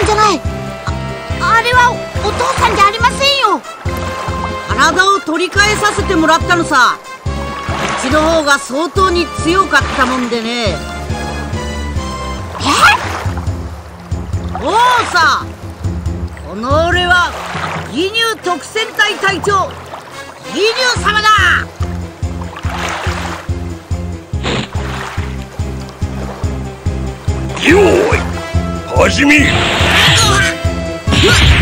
じゃない。あれはお父さんじゃありませんよ。 体を取り替えさせてもらったのさ。うちの方が相当に強かったもんでね。おうさ、この俺は義乳特戦隊隊長義乳様だ。 よーい、始め。